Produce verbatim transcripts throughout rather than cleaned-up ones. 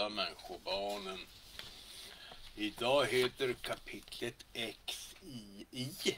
alla människobarnen. Idag heter kapitlet X I I.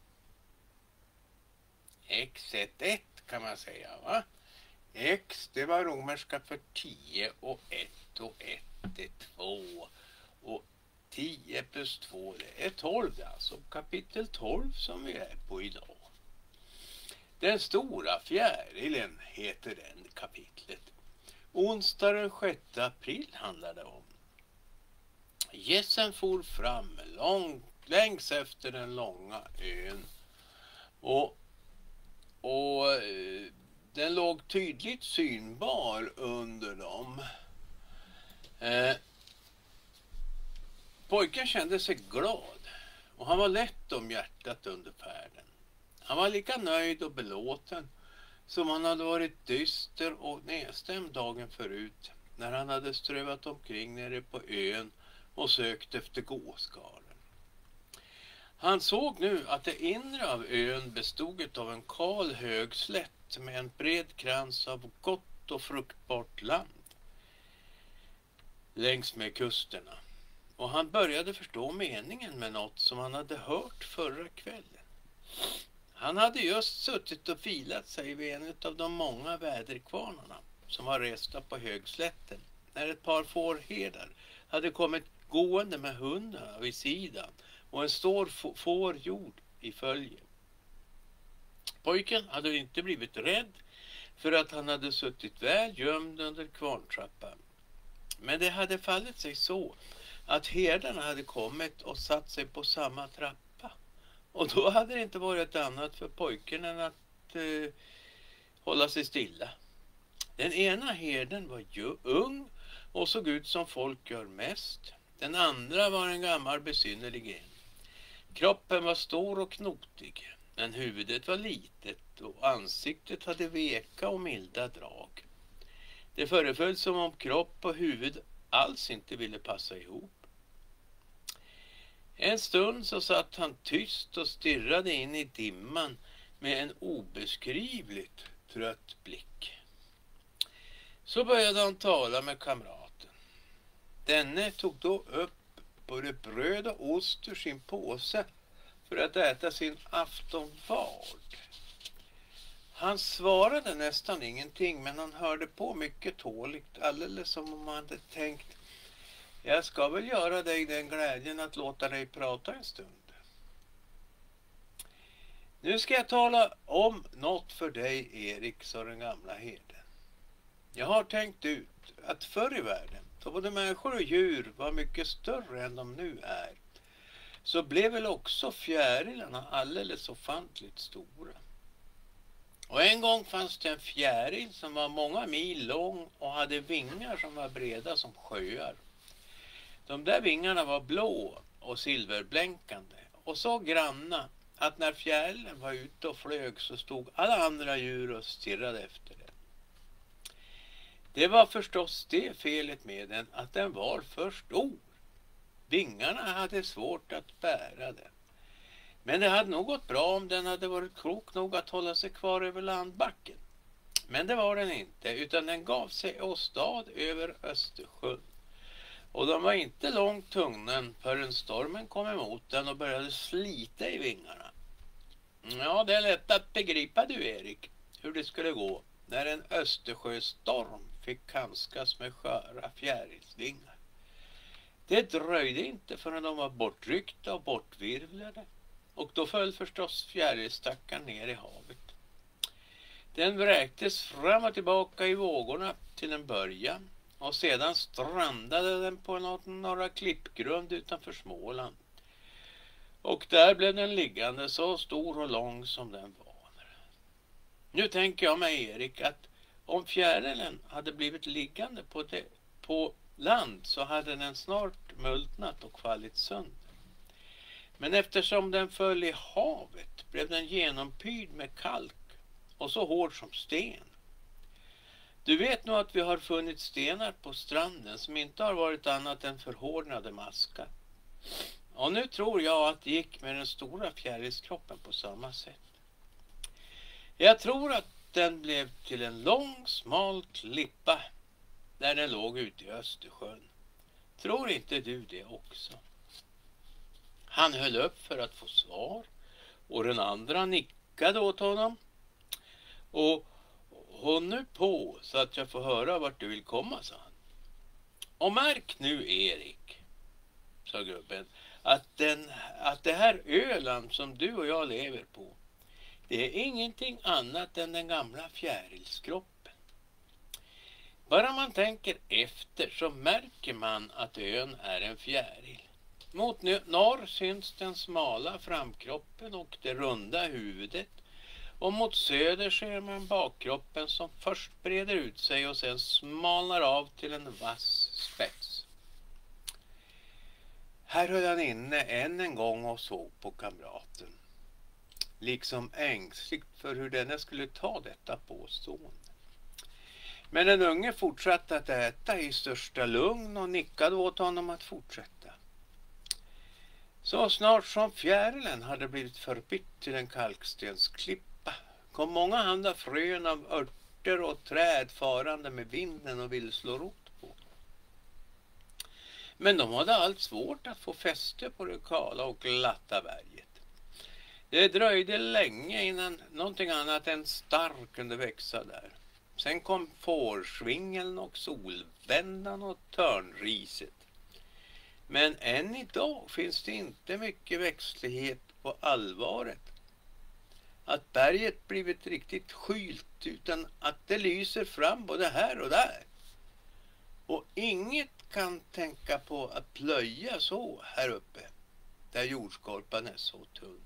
X ett ett kan man säga, va? X, det var romerska för tio och ett och ett är två. Och tio plus två det är tolv, alltså kapitel tolv som vi är på idag. Den stora fjärilen heter den kapitlet. Onsdag den sjätte april handlar det om. Gässen for fram långt, längs efter den långa ön. Och, och eh, den låg tydligt synbar under dem. Eh, pojken kände sig glad och han var lätt om hjärtat under färden. Han var lika nöjd och belåten som han hade varit dyster och nedstämd dagen förut när han hade strövat omkring nere på ön och sökt efter gåskalen. Han såg nu att det inre av ön bestod av en kal hög slätt med en bred krans av gott och fruktbart land längs med kusterna. Och han började förstå meningen med något som han hade hört förra kvällen. Han hade just suttit och filat sig vid en av de många väderkvarnarna som var resta på högslätten när ett par fårherdar hade kommit gående med hundarna vid sidan och en stor fårjord i följe. Pojken hade inte blivit rädd för att han hade suttit väl gömd under kvarntrappan. Men det hade fallit sig så att herdarna hade kommit och satt sig på samma trappa. Och då hade det inte varit annat för pojken än att eh, hålla sig stilla. Den ena herden var ju ung och såg ut som folk gör mest. Den andra var en gammal besynnerlig en. Kroppen var stor och knotig, men huvudet var litet och ansiktet hade veka och milda drag. Det föreföll som om kropp och huvud alls inte ville passa ihop. En stund så satt han tyst och stirrade in i dimman med en obeskrivligt trött blick. Så började han tala med kamraten. Denne tog då upp både bröd och ost ur sin påse för att äta sin aftonvard. Han svarade nästan ingenting, men han hörde på mycket tåligt, alldeles som om han hade tänkt: jag ska väl göra dig den glädjen att låta dig prata en stund. Nu ska jag tala om något för dig, Erik, sa den gamla herden. Jag har tänkt ut att förr i världen, då både människor och djur var mycket större än de nu är, så blev väl också fjärilarna alldeles ofantligt stora. Och en gång fanns det en fjäril som var många mil lång och hade vingar som var breda som sjöar. De där vingarna var blå och silverblänkande och så granna att när fjärilen var ute och flög så stod alla andra djur och stirrade efter den. Det var förstås det felet med den, att den var för stor. Vingarna hade svårt att bära den. Men det hade nog gått bra om den hade varit klok nog att hålla sig kvar över landbacken. Men det var den inte, utan den gav sig åstad över Östersjön. Och de var inte långt tunnen förrän stormen kom emot den och började slita i vingarna. Ja, det är lätt att begripa du, Erik, hur det skulle gå när en Östersjöstorm fick handskas med sköra fjärilsvingar. Det dröjde inte förrän de var bortryckta och bortvirvlade. Och då föll förstås fjärilstackaren ner i havet. Den vräktes fram och tillbaka i vågorna till en början. Och sedan strandade den på något, några klippgrund utanför Småland. Och där blev den liggande så stor och lång som den var. Nu tänker jag mig, Erik, att om fjärilen hade blivit liggande på, det, på land så hade den snart multnat och fallit sönder. Men eftersom den föll i havet blev den genompyrd med kalk och så hård som sten. Du vet nog att vi har funnit stenar på stranden som inte har varit annat än förhårdnade maskar. Och nu tror jag att det gick med den stora fjärilskroppen på samma sätt. Jag tror att den blev till en lång, smal klippa där den låg ute i Östersjön. Tror inte du det också? Han höll upp för att få svar och den andra nickade åt honom. Och hon nu på så att jag får höra vart du vill komma, sa han. Och märk nu, Erik, sa gubben, att, den, att det här Öland som du och jag lever på, det är ingenting annat än den gamla fjärilskroppen. Bara man tänker efter så märker man att ön är en fjäril. Mot norr syns den smala framkroppen och det runda huvudet. Och mot söder ser man bakkroppen som först breder ut sig och sen smalnar av till en vass spets. Här höll han inne än en gång och såg på kamraten. Liksom ängsligt för hur denne skulle ta detta påstående. Men den unge fortsatte att äta i största lugn och nickade åt honom att fortsätta. Så snart som fjärilen hade blivit förbytt till en kalkstensklippa kom många andra frön av örter och träd farande med vinden och ville slå rot på. Men de hade allt svårt att få fäste på det kala och glatta berget. Det dröjde länge innan någonting annat än starr kunde växa där. Sen kom fårsvingeln och solvändan och törnriset. Men än idag finns det inte mycket växtlighet på allvaret. Att berget blivit riktigt skylt utan att det lyser fram både här och där. Och inget kan tänka på att plöja så här uppe där jordskorpan är så tunn.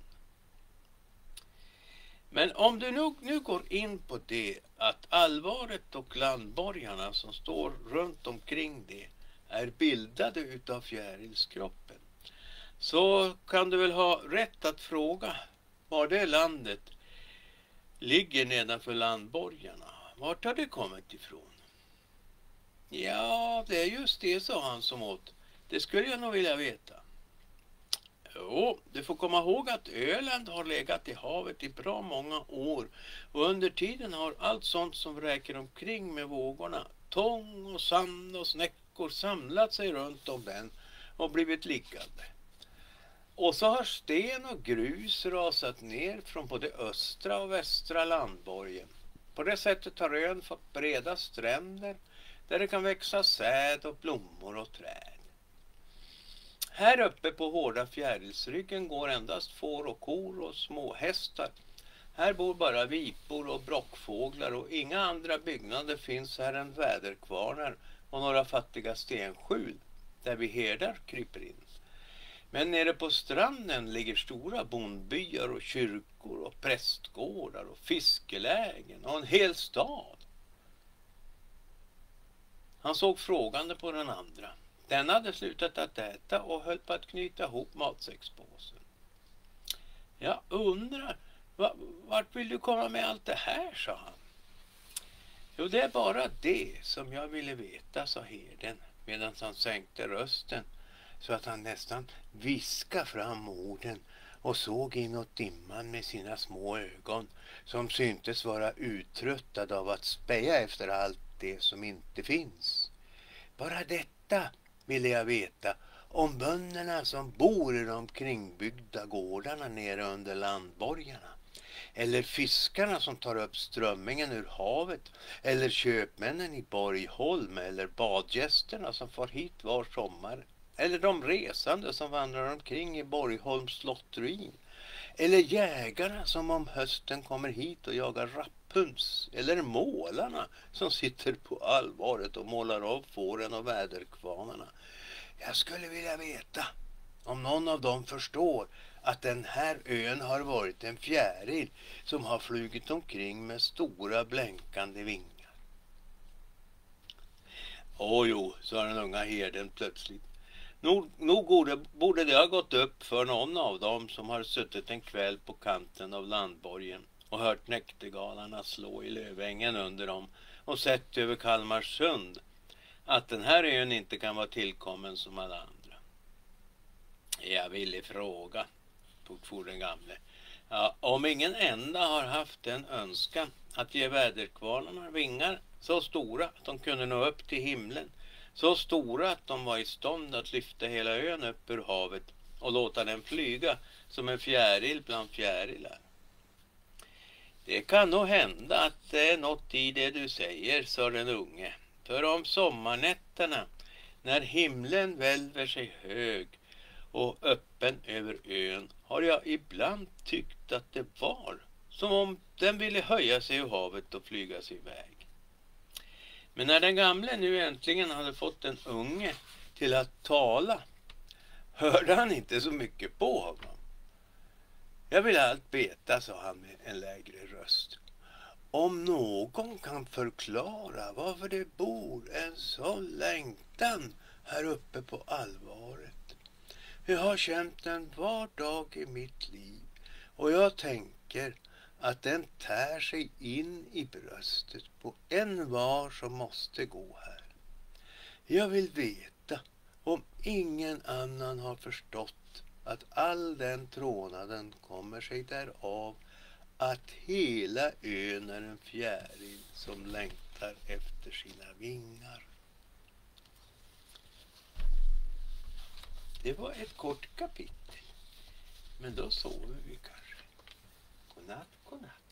Men om du nu, nu går in på det att allvaret och landborgarna som står runt omkring det är bildade utav fjärilskroppen, så kan du väl ha rätt att fråga var det landet ligger nedanför landborgarna. Vart har det kommit ifrån? Ja, det är just det, sa han som åt. Det skulle jag nog vilja veta. Jo, du får komma ihåg att Öland har legat i havet i bra många år och under tiden har allt sånt som räcker omkring med vågorna, tång och sand och snäckor samlat sig runt om den och blivit liggande. Och så har sten och grus rasat ner från både östra och västra landborgen. På det sättet har ön fått breda stränder där det kan växa säd och blommor och träd. Här uppe på hårda fjärilsryggen går endast får och kor och små hästar. Här bor bara vipor och brockfåglar och inga andra byggnader finns här än väderkvarnar och några fattiga stenskjul där vi herdar kryper in. Men nere på stranden ligger stora bondbyar och kyrkor och prästgårdar och fiskelägen och en hel stad. Han såg frågande på den andra. Den hade slutat att äta och höll på att knyta ihop matsäckspåsen. Jag undrar, vart vill du komma med allt det här, sa han. Jo, det är bara det som jag ville veta, sa herden medan han sänkte rösten så att han nästan viskade fram orden och såg inåt dimman med sina små ögon som syntes vara uttröttad av att speja efter allt det som inte finns. Bara detta ville jag veta om bönderna som bor i de kringbyggda gårdarna nere under landborgarna. Eller fiskarna som tar upp strömmingen ur havet. Eller köpmännen i Borgholm. Eller badgästerna som får hit var sommar. Eller de resande som vandrar omkring i Borgholms slottruin. Eller jägarna som om hösten kommer hit och jagar rapphunds. Eller målarna som sitter på allvaret och målar av fåren och väderkvarnarna. Jag skulle vilja veta om någon av dem förstår att den här ön har varit en fjäril som har flugit omkring med stora blänkande vingar. Åh jo, sa den unga herden plötsligt. Nog, nog borde, borde det ha gått upp för någon av dem som har suttit en kväll på kanten av landborgen och hört näktergalarna slå i lövängen under dem och sett över Kalmarsund att den här ön inte kan vara tillkommen som alla andra. Jag ville fråga, fortfor den gamle, ja, om ingen enda har haft en önskan att ge väderkvarnarna vingar så stora att de kunde nå upp till himlen, så stora att de var i stånd att lyfta hela ön upp ur havet och låta den flyga som en fjäril bland fjärilar. Det kan nog hända att det är något i det du säger, sa den unge. För om sommarnätterna, när himlen välver sig hög och öppen över ön, har jag ibland tyckt att det var som om den ville höja sig ur havet och flyga sig iväg. Men när den gamle nu äntligen hade fått den unge till att tala, hörde han inte så mycket på honom. Jag vill allt veta, sa han med en lägre röst. Om någon kan förklara varför det bor en sån längtan här uppe på allvaret. Jag har känt den var dag i mitt liv och jag tänker att den tär sig in i bröstet på en var som måste gå här. Jag vill veta om ingen annan har förstått att all den trånaden kommer sig därav att hela ön är en fjäril som längtar efter sina vingar. Det var ett kort kapitel, men då sover vi kanske. Godnatt, godnatt.